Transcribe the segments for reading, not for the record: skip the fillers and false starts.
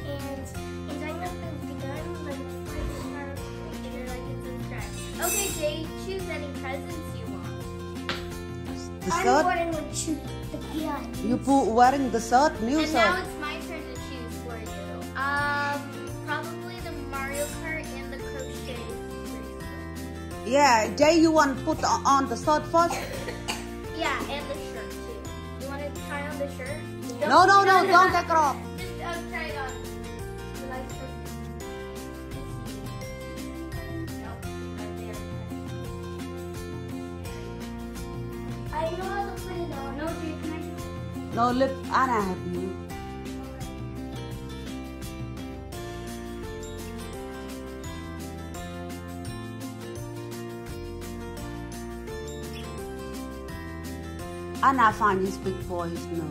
and enjoy the gun, like 5-star rated, like and subscribe. Okay, Jay, choose any presents you want. The I'm shirt? wearing the gun. You wearing the shirt, new And shirt. now it's my turn to choose for you. Probably the Mario Kart and the crochet bracelet. Yeah, Jay, you want to put on the shirt first? Yeah, and the shirt too. You want to try on the shirt? No, don't take it off. Just try it on. You like the... No, right there. I know how to put it on. No, Jay, can I do it? No, let Anna have you. Anna find his big boys now.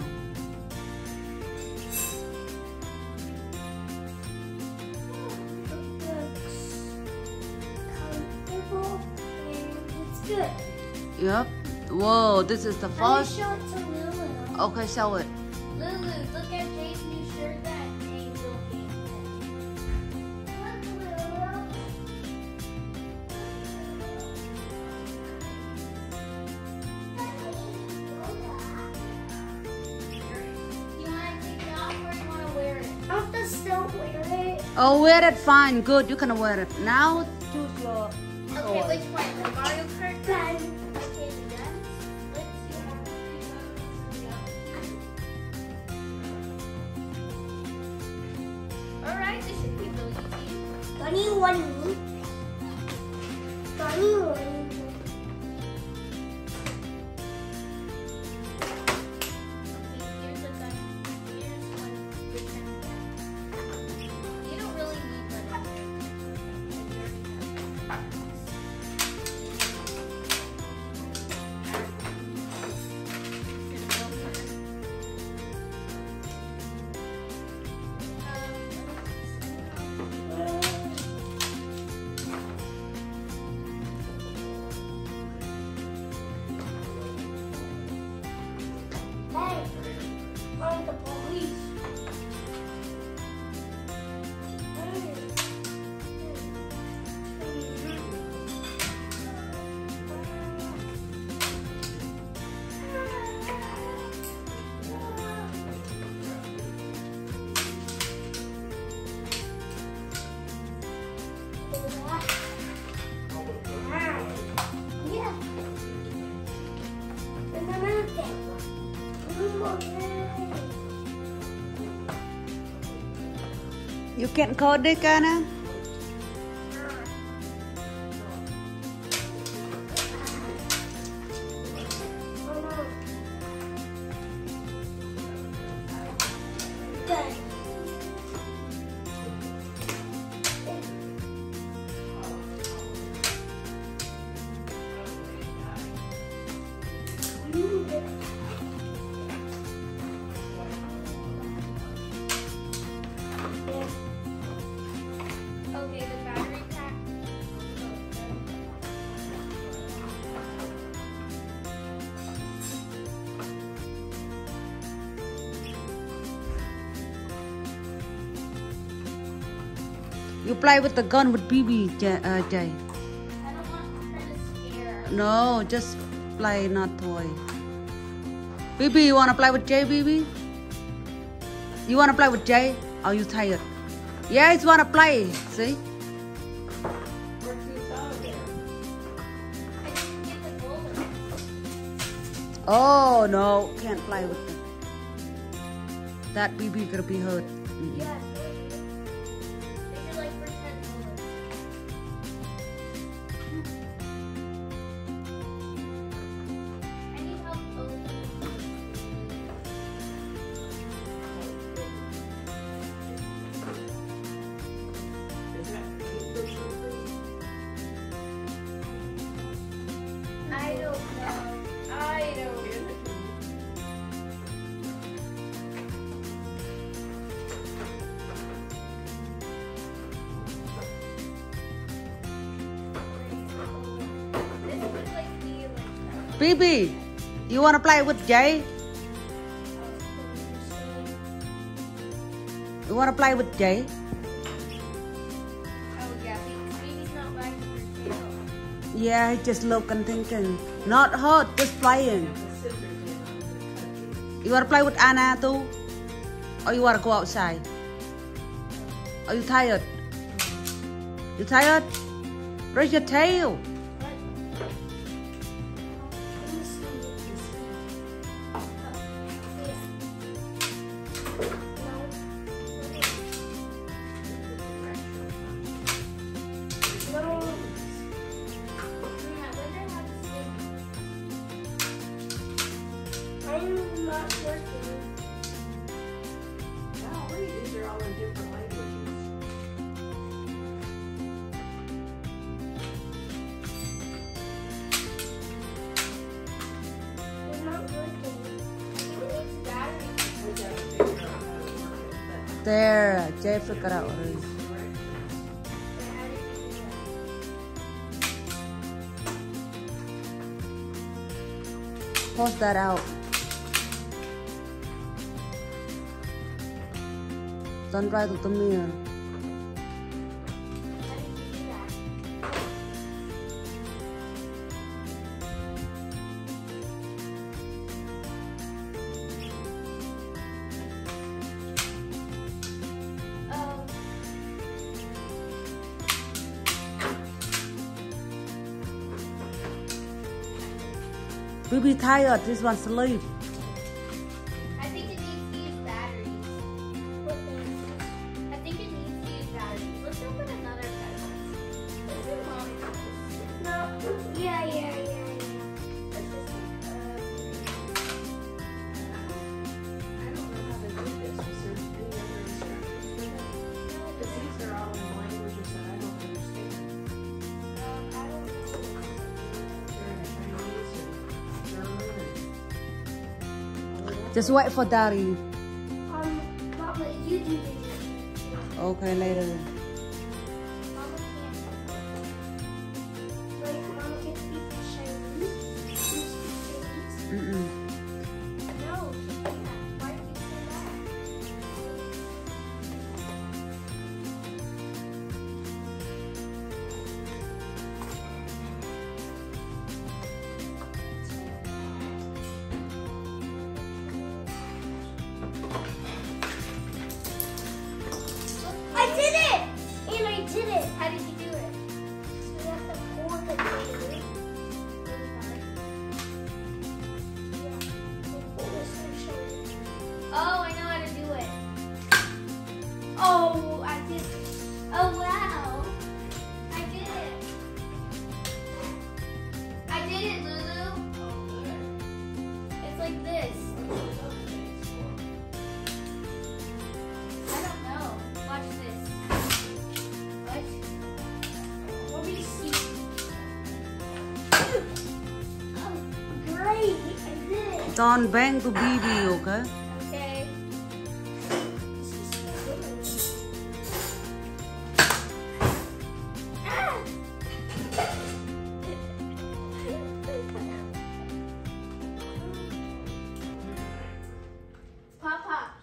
Comfortable and it's good. Yep. Whoa, this is the Let me first. show it to Lulu. Okay, show it. Lulu, look at Jay's new shirt that Jay will be in. Look, Lulu. You want to take it off or you want to wear it? I'll just still wear it. Oh, wear it fine. Good, you can wear it. Now choose your Okay, toy. which one? The Mario Kart gun? Okay, the gun. Let's see. Alright, this should be really easy. Bunny one. Bunny one. Okay, here's a gun. Here's one. Pretend gun. You don't really need one. Hey, find the police. Yeah. Another thing. You can code it, Anna? Okay, the battery pack. You play with the gun with BB, Jay. I don't want her to scare. No, just play, not toy. BB, you wanna play with Jay, BB? You wanna play with Jay? Or you tired? Yeah, you wanna play, see? I didn't get the bullet. Oh, no, can't play with them. That BB gonna be hurt. Yeah. They should like pretend bullets. I need help opening. I don't know. I don't know. This would like be like BB, you wanna play with Jay? You wanna play with Jay? Oh yeah, baby's not wagging her tail. Yeah, he just looking, thinking. Not hurt, just playing. You wanna play with Anna too? Or you wanna go outside? Are you tired? You tired? Raise your tail. I'm not working. Golly, these are all in different languages. It's not working. It's battery. We gotta figure out how to work it, but There, Jay figured out already. it's correct. How did you do that? Pause that out. Don't try to the mirror. How did you do that? Oh. Baby tired, this one sleep. I think it needs to use batteries. I think it needs to use batteries. Let's open another present. Let's do mommy's present. No. Yeah. Let's just I don't know how to do this. Was there any other instructions for that? Because these are all in languages that I don't understand. I don't know. They're in Chinese and German and all of that. Just wait for Daddy. Mama, you do this. Okay, later. Mama can't. Like, Mama can speak Chinese. Can you speak Chinese? Mm-mm. No, she can't. Why did you say that? I did it! And I did it! How did you do it? So you have to pull the baby. Really hard. Yeah. So pull this and show it. Oh, I know how to do it. Oh, I did it. Oh, wow. I did it. I did it, Lulu. It's like this. I don't know. Watch this. What? Let me see. Oh, great. I did it. Don't bang to baby, okay? Okay. Ah! Papa,